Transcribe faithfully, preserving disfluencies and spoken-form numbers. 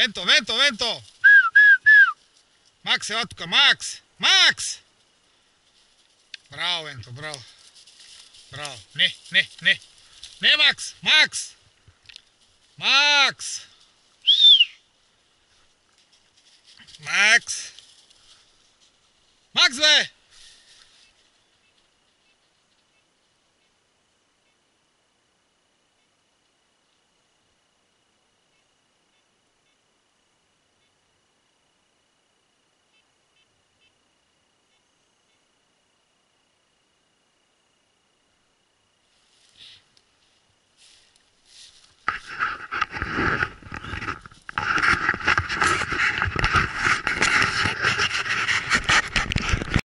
Vento, vento, vento! Max se va a tocar, Max! Max! Bravo, vento, bravo. Bravo. Ne, ne, ne. Ne, Max! Max! Max! Max! Max, bе!